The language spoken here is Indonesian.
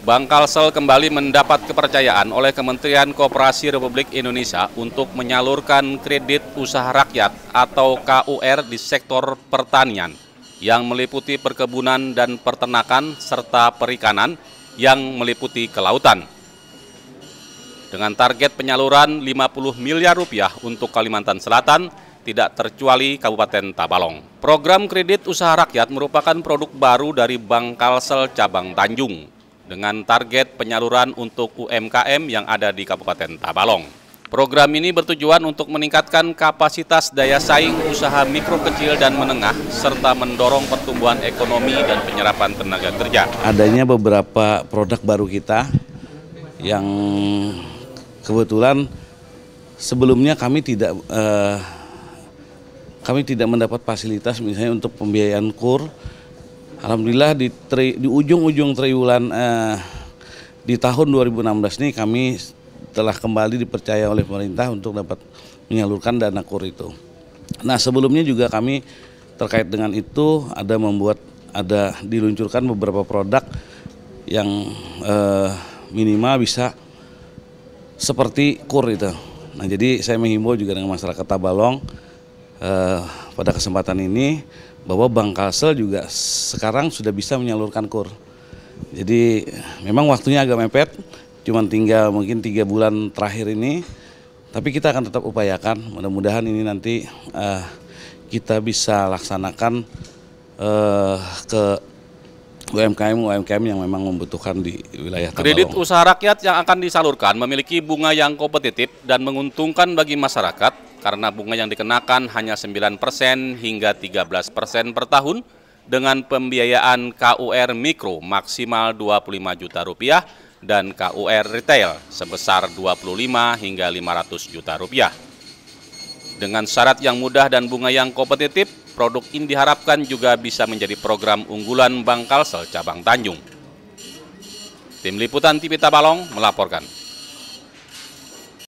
Bank Kalsel kembali mendapat kepercayaan oleh Kementerian Koperasi Republik Indonesia untuk menyalurkan kredit usaha rakyat atau KUR di sektor pertanian yang meliputi perkebunan dan peternakan serta perikanan yang meliputi kelautan. Dengan target penyaluran 50 miliar rupiah untuk Kalimantan Selatan, tidak terkecuali Kabupaten Tabalong. Program kredit usaha rakyat merupakan produk baru dari Bank Kalsel Cabang Tanjung, dengan target penyaluran untuk UMKM yang ada di Kabupaten Tabalong. Program ini bertujuan untuk meningkatkan kapasitas daya saing usaha mikro kecil dan menengah, serta mendorong pertumbuhan ekonomi dan penyerapan tenaga kerja. Adanya beberapa produk baru kita yang kebetulan sebelumnya kami tidak mendapat fasilitas misalnya untuk pembiayaan KUR. Alhamdulillah di ujung-ujung triwulan di tahun 2016 ini kami telah kembali dipercaya oleh pemerintah untuk dapat menyalurkan dana KUR itu. Nah, sebelumnya juga kami terkait dengan itu ada diluncurkan beberapa produk yang minimal bisa seperti KUR itu. Nah, jadi saya menghimbau juga dengan masyarakat Tabalong pada kesempatan ini bahwa Bank Kalsel juga sekarang sudah bisa menyalurkan KUR. Jadi memang waktunya agak mepet, cuma tinggal mungkin 3 bulan terakhir ini, tapi kita akan tetap upayakan. Mudah-mudahan ini nanti kita bisa laksanakan ke UMKM yang memang membutuhkan di wilayah Tabalong. Kredit usaha rakyat yang akan disalurkan memiliki bunga yang kompetitif dan menguntungkan bagi masyarakat, karena bunga yang dikenakan hanya 9% hingga 13% per tahun, dengan pembiayaan KUR mikro maksimal 25 juta rupiah dan KUR retail sebesar 25 hingga 500 juta rupiah. Dengan syarat yang mudah dan bunga yang kompetitif, produk ini diharapkan juga bisa menjadi program unggulan Bank Kalsel Cabang Tanjung. Tim Liputan TV Tabalong melaporkan.